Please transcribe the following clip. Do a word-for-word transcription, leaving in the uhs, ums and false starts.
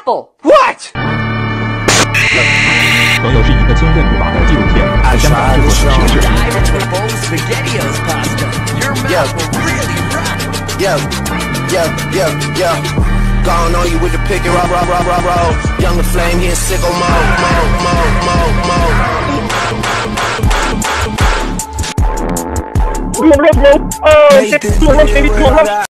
apple. What? 朋友是一个经任务版的纪录片，在香港制作的形式。 Yeah, yeah, yeah, yeah. Gone on you with the pick and roll, roll, roll, roll, roll. Younger flame, he in sicko mode, mode, mode, mode, mode. Oh, shit,